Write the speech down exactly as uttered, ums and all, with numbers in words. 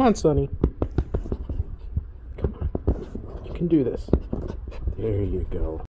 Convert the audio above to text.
on, Sonny. Come on. You can do this. There you go.